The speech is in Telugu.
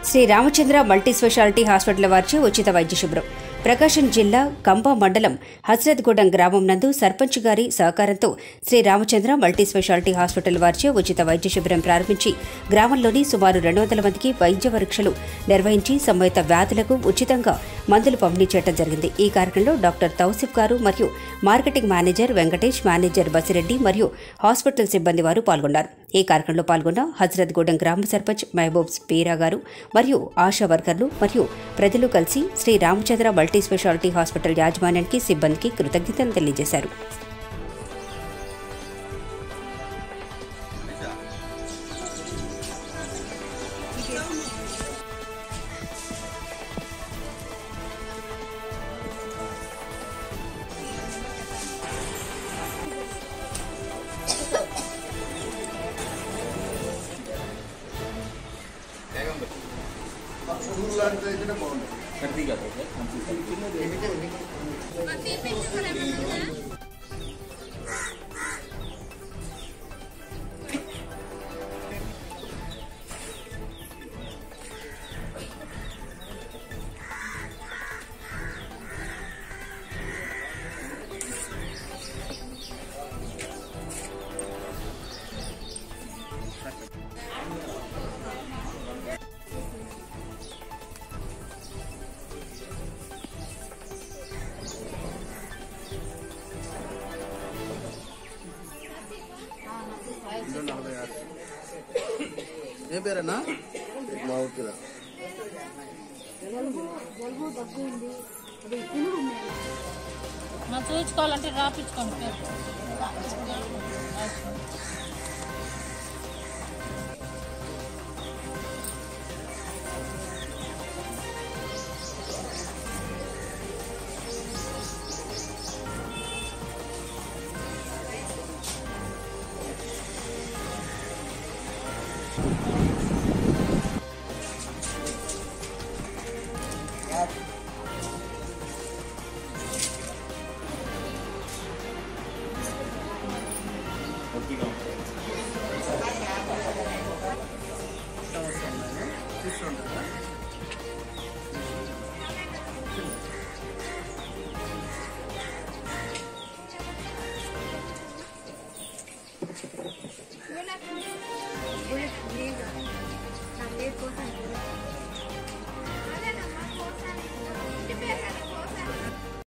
Shri Ramachandra multi speciality hospital వారిచే ఉచిత వైద్య శిబిరం. ప్రకాశం జిల్లా కంప మండలం హస్రత్గూడెం గ్రామం నందు సర్పంచ్ గారి సహకారంతో Sri Ramachandra multi speciality hospital వారిచే ఉచిత వైద్య శిబిరం ప్రారంభించి గ్రామంలోని సుమారు 200 మందికి వైద్య పరీక్షలు నిర్వహించి సంబంధిత వ్యాధులకు ఉచితంగా మందులు పంపిణీ చేయడం జరిగింది. ఈ కార్యక్రమంలో డాక్టర్ తౌసిఫ్ గారు మరియు marketing manager Venkatesh, manager Basireddy మరియు హాస్పిటల్ సిబ్బంది వారు పాల్గొన్నారు. ఈ కార్యక్రమంలో పాల్గొన్న హస్రత్గూడెం గ్రామ సర్పంచ్ మహబూబ్ పీరా గారు మరియు ఆశా వర్కర్లు మరియు ప్రజలు కలిసి Sri Ramachandra multi speciality hospital యాజమాన్యానికి, సిబ్బందికి కృతజ్ఞతలు తెలియజేశారు. ఏ పేరన్నా? చూసుకోవాలంటే రాపించుకోండి.